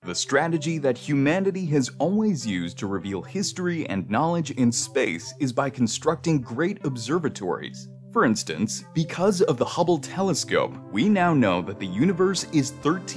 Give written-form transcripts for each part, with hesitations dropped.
the strategy that humanity has always used to reveal history and knowledge in space is by constructing great observatories. For instance, because of the Hubble Telescope, we now know that the universe is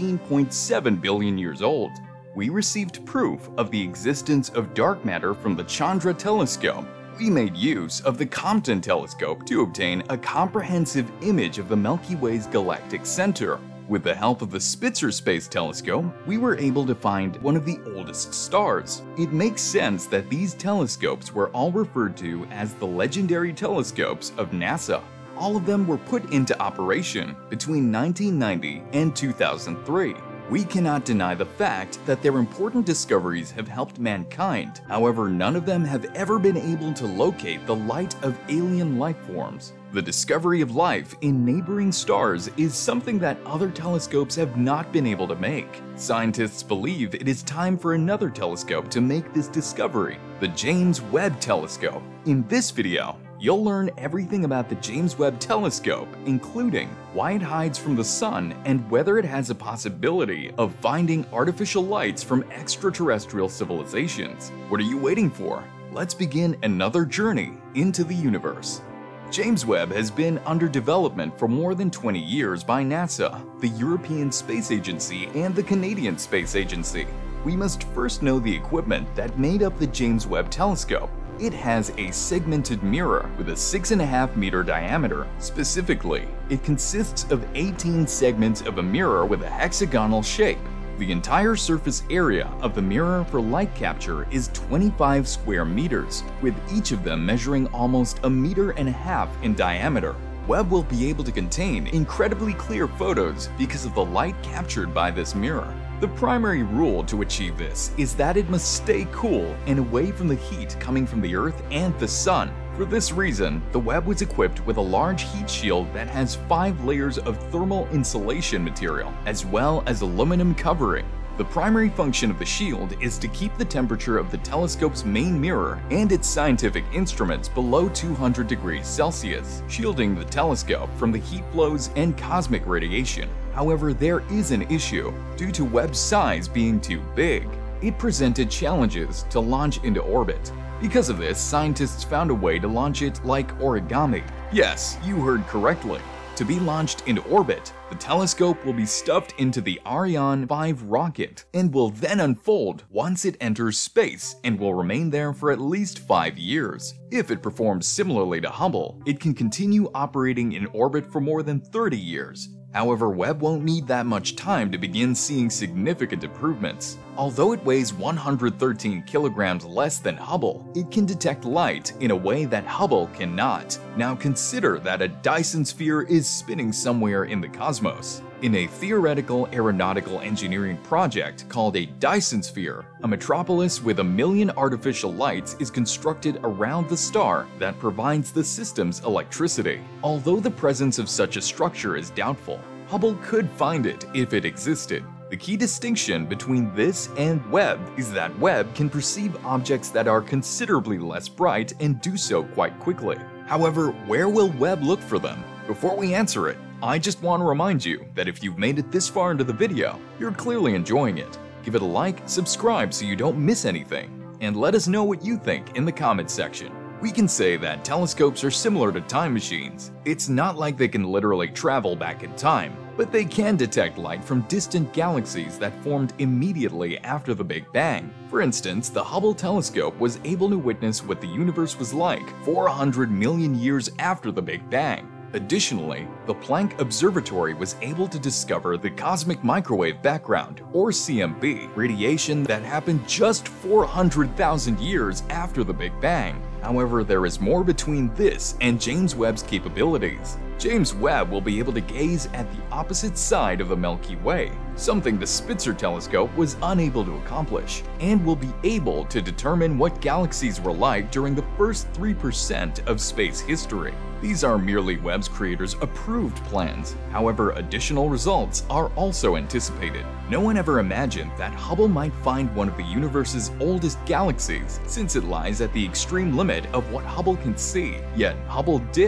13.7 billion years old. We received proof of the existence of dark matter from the Chandra Telescope. We made use of the Compton Telescope to obtain a comprehensive image of the Milky Way's galactic center. With the help of the Spitzer Space Telescope, we were able to find one of the oldest stars. It makes sense that these telescopes were all referred to as the legendary telescopes of NASA. All of them were put into operation between 1990 and 2003. We cannot deny the fact that their important discoveries have helped mankind. However, none of them have ever been able to locate the light of alien lifeforms. The discovery of life in neighboring stars is something that other telescopes have not been able to make. Scientists believe it is time for another telescope to make this discovery, the James Webb Telescope. In this video, you'll learn everything about the James Webb Telescope, including why it hides from the sun and whether it has a possibility of finding artificial lights from extraterrestrial civilizations. What are you waiting for? Let's begin another journey into the universe. James Webb has been under development for more than 20 years by NASA, the European Space Agency, and the Canadian Space Agency. We must first know the equipment that made up the James Webb Telescope. It has a segmented mirror with a 6.5-meter diameter. Specifically, it consists of 18 segments of a mirror with a hexagonal shape. The entire surface area of the mirror for light capture is 25 square meters, with each of them measuring almost 1.5 meters in diameter. Webb will be able to contain incredibly clear photos because of the light captured by this mirror. The primary rule to achieve this is that it must stay cool and away from the heat coming from the Earth and the Sun. For this reason, the Webb was equipped with a large heat shield that has 5 layers of thermal insulation material, as well as aluminum covering. The primary function of the shield is to keep the temperature of the telescope's main mirror and its scientific instruments below 200 degrees Celsius, shielding the telescope from the heat flows and cosmic radiation. However, there is an issue. Due to Webb's size being too big, it presented challenges to launch into orbit. Because of this, scientists found a way to launch it like origami. Yes, you heard correctly. To be launched into orbit, the telescope will be stuffed into the Ariane 5 rocket and will then unfold once it enters space and will remain there for at least 5 years. If it performs similarly to Hubble, it can continue operating in orbit for more than 30 years. However, Webb won't need that much time to begin seeing significant improvements. Although it weighs 113 kilograms less than Hubble, it can detect light in a way that Hubble cannot. Now consider that a Dyson sphere is spinning somewhere in the cosmos. In a theoretical aeronautical engineering project called a Dyson sphere, a metropolis with 1 million artificial lights is constructed around the star that provides the system's electricity. Although the presence of such a structure is doubtful, Hubble could find it if it existed. The key distinction between this and Webb is that Webb can perceive objects that are considerably less bright and do so quite quickly. However, where will Webb look for them? Before we answer it, I just want to remind you that if you've made it this far into the video, you're clearly enjoying it. Give it a like, subscribe so you don't miss anything, and let us know what you think in the comments section. We can say that telescopes are similar to time machines. It's not like they can literally travel back in time, but they can detect light from distant galaxies that formed immediately after the Big Bang. For instance, the Hubble Telescope was able to witness what the universe was like 400 million years after the Big Bang. Additionally, the Planck Observatory was able to discover the cosmic microwave background, or CMB, radiation that happened just 400,000 years after the Big Bang. However, there is more between this and James Webb's capabilities. James Webb will be able to gaze at the opposite side of the Milky Way, something the Spitzer Telescope was unable to accomplish, and will be able to determine what galaxies were like during the first 3% of space history. These are merely Webb's creators' approved plans. However, additional results are also anticipated. No one ever imagined that Hubble might find one of the universe's oldest galaxies, since it lies at the extreme limit of what Hubble can see. Yet Hubble did.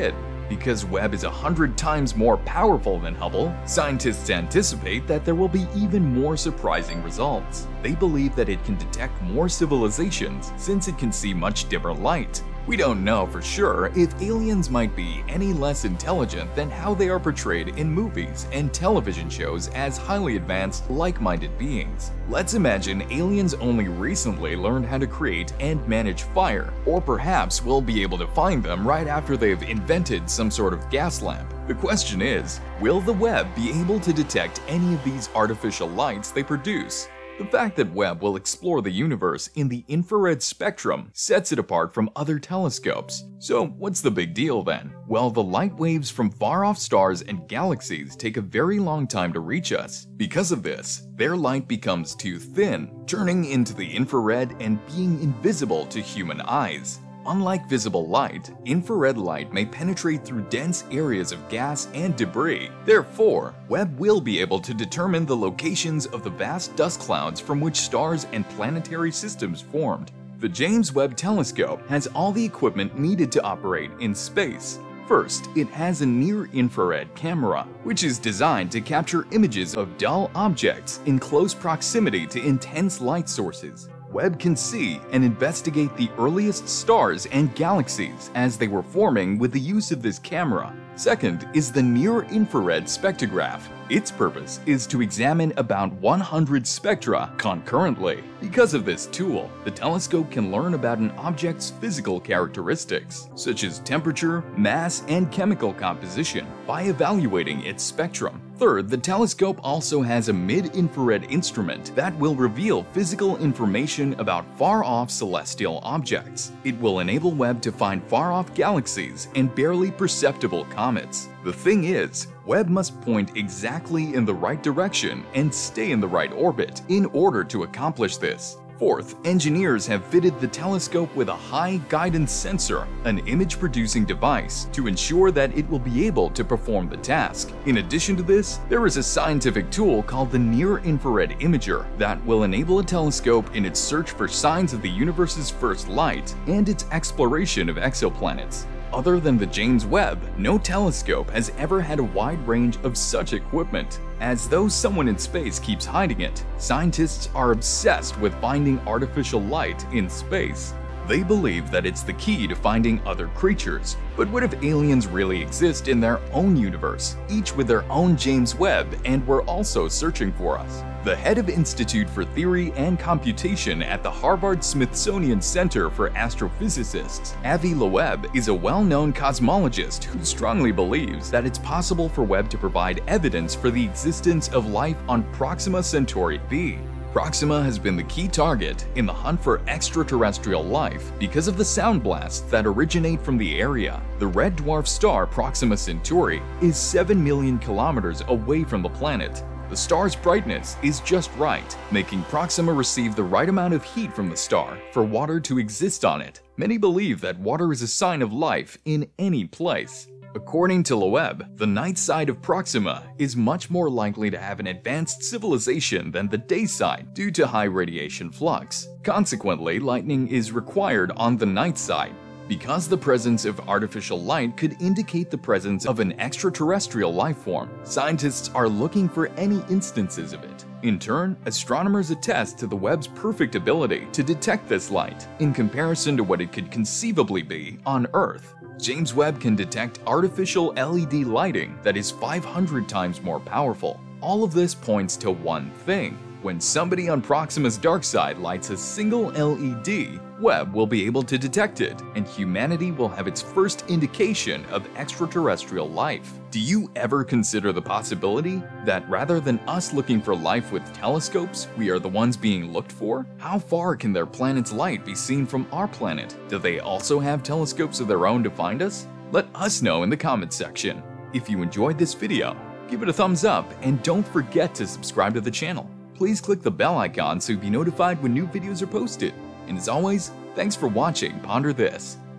Because Webb is 100 times more powerful than Hubble, scientists anticipate that there will be even more surprising results. They believe that it can detect more civilizations since it can see much dimmer light. We don't know for sure if aliens might be any less intelligent than how they are portrayed in movies and television shows as highly advanced, like-minded beings. Let's imagine aliens only recently learned how to create and manage fire, or perhaps we'll be able to find them right after they've invented some sort of gas lamp. The question is, will the Webb be able to detect any of these artificial lights they produce? The fact that Webb will explore the universe in the infrared spectrum sets it apart from other telescopes. So what's the big deal then? Well, the light waves from far-off stars and galaxies take a very long time to reach us. Because of this, their light becomes too thin, turning into the infrared and being invisible to human eyes. Unlike visible light, infrared light may penetrate through dense areas of gas and debris. Therefore, Webb will be able to determine the locations of the vast dust clouds from which stars and planetary systems formed. The James Webb Telescope has all the equipment needed to operate in space. First, it has a near-infrared camera, which is designed to capture images of dull objects in close proximity to intense light sources. Webb can see and investigate the earliest stars and galaxies as they were forming with the use of this camera. Second is the near-infrared spectrograph. Its purpose is to examine about 100 spectra concurrently. Because of this tool, the telescope can learn about an object's physical characteristics, such as temperature, mass, and chemical composition, by evaluating its spectrum. Third, the telescope also has a mid-infrared instrument that will reveal physical information about far-off celestial objects. It will enable Webb to find far-off galaxies and barely perceptible comets. The thing is, Webb must point exactly in the right direction and stay in the right orbit in order to accomplish this. Fourth, engineers have fitted the telescope with a high guidance sensor, an image-producing device, to ensure that it will be able to perform the task. In addition to this, there is a scientific tool called the Near-Infrared Imager that will enable a telescope in its search for signs of the universe's first light and its exploration of exoplanets. Other than the James Webb, no telescope has ever had a wide range of such equipment. As though someone in space keeps hiding it, scientists are obsessed with finding artificial light in space. They believe that it's the key to finding other creatures. But what if aliens really exist in their own universe, each with their own James Webb, and were also searching for us? The head of Institute for Theory and Computation at the Harvard-Smithsonian Center for Astrophysicists, Avi Loeb, is a well-known cosmologist who strongly believes that it's possible for Webb to provide evidence for the existence of life on Proxima Centauri b. Proxima has been the key target in the hunt for extraterrestrial life because of the sound blasts that originate from the area. The red dwarf star Proxima Centauri is 7 million kilometers away from the planet. The star's brightness is just right, making Proxima receive the right amount of heat from the star for water to exist on it. Many believe that water is a sign of life in any place. According to Loeb, the night side of Proxima is much more likely to have an advanced civilization than the day side due to high radiation flux. Consequently, lightning is required on the night side. Because the presence of artificial light could indicate the presence of an extraterrestrial life form, scientists are looking for any instances of it. In turn, astronomers attest to the Webb's perfect ability to detect this light in comparison to what it could conceivably be on Earth. James Webb can detect artificial LED lighting that is 500 times more powerful. All of this points to one thing. When somebody on Proxima's dark side lights a single LED, Webb will be able to detect it, and humanity will have its first indication of extraterrestrial life. Do you ever consider the possibility that rather than us looking for life with telescopes, we are the ones being looked for? How far can their planet's light be seen from our planet? Do they also have telescopes of their own to find us? Let us know in the comments section. If you enjoyed this video, give it a thumbs up and don't forget to subscribe to the channel. Please click the bell icon so you'll be notified when new videos are posted. And as always, thanks for watching Ponder This.